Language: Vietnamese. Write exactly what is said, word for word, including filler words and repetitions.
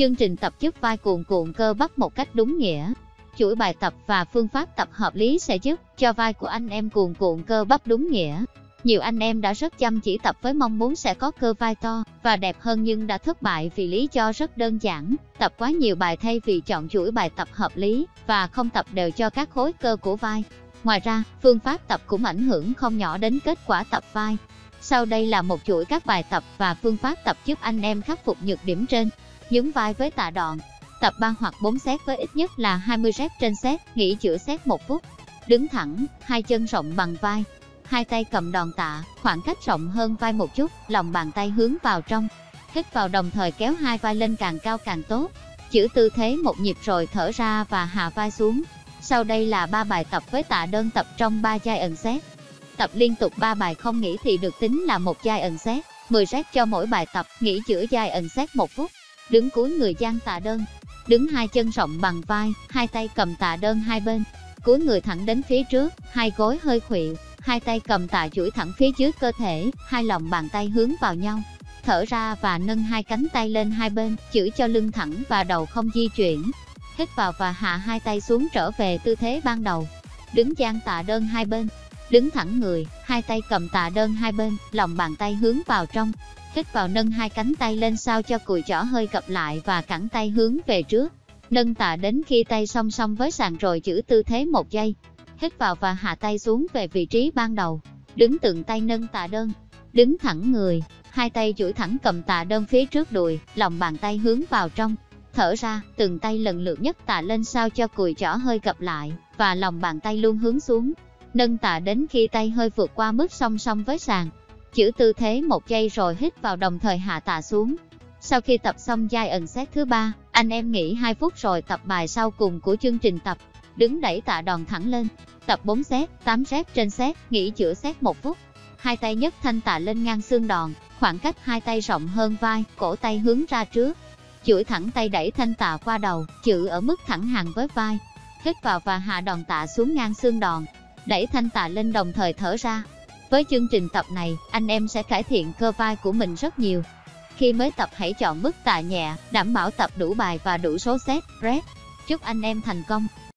Chương trình tập giúp vai cuồn cuộn cơ bắp một cách đúng nghĩa. Chuỗi bài tập và phương pháp tập hợp lý sẽ giúp cho vai của anh em cuồn cuộn cơ bắp đúng nghĩa. Nhiều anh em đã rất chăm chỉ tập với mong muốn sẽ có cơ vai to và đẹp hơn nhưng đã thất bại vì lý do rất đơn giản, tập quá nhiều bài thay vì chọn chuỗi bài tập hợp lý và không tập đều cho các khối cơ của vai. Ngoài ra, phương pháp tập cũng ảnh hưởng không nhỏ đến kết quả tập vai. Sau đây là một chuỗi các bài tập và phương pháp tập giúp anh em khắc phục nhược điểm trên. Nhún vai với tạ đòn. Tập ba hoặc bốn set với ít nhất là hai mươi rep trên set, nghỉ giữa set một phút. Đứng thẳng, hai chân rộng bằng vai. Hai tay cầm đòn tạ, khoảng cách rộng hơn vai một chút, lòng bàn tay hướng vào trong. Hít vào đồng thời kéo hai vai lên càng cao càng tốt. Giữ tư thế một nhịp rồi thở ra và hạ vai xuống. Sau đây là ba bài tập với tạ đơn tập trong ba giai set. Tập liên tục ba bài không nghỉ thì được tính là một giai set, mười set cho mỗi bài tập, nghỉ giữa giai set một phút. Đứng cúi người dang tạ đơn. Đứng hai chân rộng bằng vai, hai tay cầm tạ đơn hai bên. Cúi người thẳng đến phía trước, hai gối hơi khuỵu, hai tay cầm tạ duỗi thẳng phía dưới cơ thể, hai lòng bàn tay hướng vào nhau. Thở ra và nâng hai cánh tay lên hai bên, giữ cho lưng thẳng và đầu không di chuyển. Hít vào và hạ hai tay xuống trở về tư thế ban đầu. Đứng dang tạ đơn hai bên. Đứng thẳng người, hai tay cầm tạ đơn hai bên, lòng bàn tay hướng vào trong. Hít vào nâng hai cánh tay lên sao cho cùi chỏ hơi gập lại và cẳng tay hướng về trước. Nâng tạ đến khi tay song song với sàn rồi giữ tư thế một giây. Hít vào và hạ tay xuống về vị trí ban đầu. Đứng tượng tay nâng tạ đơn. Đứng thẳng người, hai tay duỗi thẳng cầm tạ đơn phía trước đùi, lòng bàn tay hướng vào trong. Thở ra, từng tay lần lượt nhấc tạ lên sao cho cùi chỏ hơi gập lại và lòng bàn tay luôn hướng xuống. Nâng tạ đến khi tay hơi vượt qua mức song song với sàn. Giữ tư thế một giây rồi hít vào đồng thời hạ tạ xuống. Sau khi tập xong giai set thứ ba, anh em nghỉ hai phút rồi tập bài sau cùng của chương trình tập. Đứng đẩy tạ đòn thẳng lên. Tập bốn set, tám rep trên set, nghỉ giữa set một phút. Hai tay nhấc thanh tạ lên ngang xương đòn, khoảng cách hai tay rộng hơn vai, cổ tay hướng ra trước. Duỗi thẳng tay đẩy thanh tạ qua đầu, giữ ở mức thẳng hàng với vai. Hít vào và hạ đòn tạ xuống ngang xương đòn. Đẩy thanh tạ lên đồng thời thở ra. Với chương trình tập này, anh em sẽ cải thiện cơ vai của mình rất nhiều. Khi mới tập hãy chọn mức tạ nhẹ, đảm bảo tập đủ bài và đủ số set, rep. Chúc anh em thành công!